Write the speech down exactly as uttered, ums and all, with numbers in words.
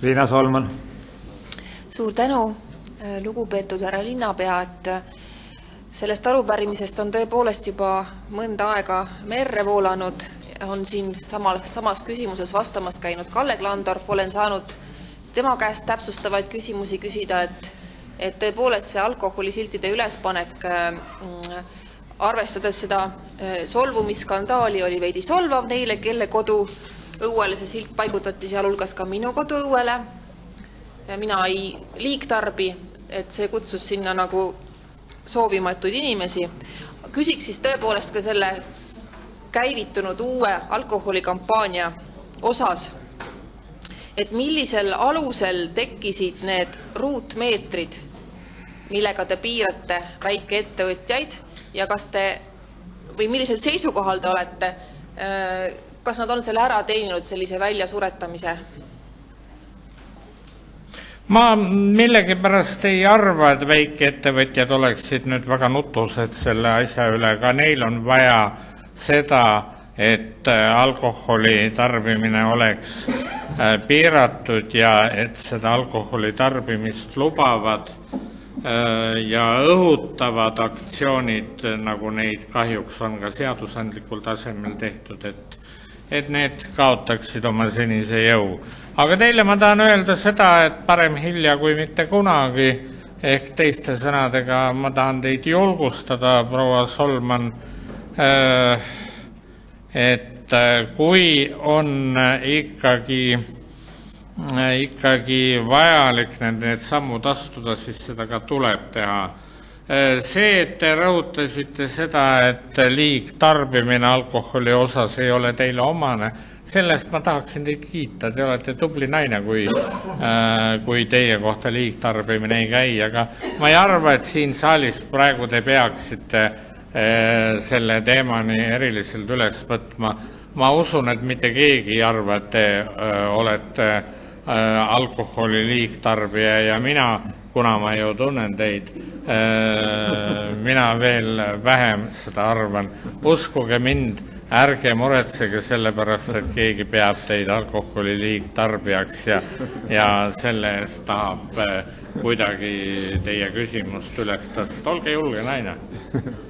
Liina Solman. Suur tänu, lugupeetud härra linnapea, et sellest arupärimisest on tõepoolest juba mõnda aega merre voolanud. On siin samal, samas küsimuses vastamas käinud Kalle Klandorf. Olen saanud tema käest täpsustavaid küsimusi küsida, et, et tõepoolest see alkoholisiltide ülespanek äh, arvestades seda äh, solvumisskandaali oli veidi solvav neile, kelle kodu õuele see silt paigutati, sealhulgas ka minu kodu õuele. Ja mina ei liigtarbi, et see kutsus sinna nagu soovimatuid inimesi. Küsiks siis tõepoolest ka selle käivitunud uue alkoholikampaania osas, et millisel alusel tekkisid need ruutmeetrid, millega te piirate väikeettevõtjaid ja kas te, või millisel seisukohal te olete, kas nad on selle ära teeninud sellise väljasuretamise? Ma millegipärast ei arva, et väikeettevõtjad oleksid nüüd väga nutused selle asja üle, ka neil on vaja seda, et alkoholi tarbimine oleks piiratud ja et seda alkoholi tarbimist lubavad ja õhutavad aktsioonid, nagu neid kahjuks on ka seadusandlikul tasemel tehtud, et, et need kaotaksid oma senise jõu. Aga teile ma tahan öelda seda, et parem hilja kui mitte kunagi, ehk teiste sõnadega ma tahan teid julgustada, proua Solman, et kui on ikkagi, ikkagi vajalik need, need sammud astuda, siis seda ka tuleb teha. See, et te rõhutasite seda, et liigtarbimine alkoholi osas ei ole teile omane, sellest ma tahaksin teid kiita, te olete tubli naine, kui, äh, kui teie kohta liigtarbimine ei käi, aga ma ei arva, et siin saalis praegu te peaksite äh, selle teemani eriliselt üles võtma. Ma usun, et mitte keegi ei arva, et te äh, olete äh, alkoholi liigtarbija ja mina, kuna ma ju tunnen teid, äh, mina veel vähem seda arvan. Uskuge mind, ärge muretsege sellepärast, et keegi peab teid alkoholi liigtarbijaks ja, ja selle eest tahab kuidagi teie küsimust üles tõsta. Olge julge naine.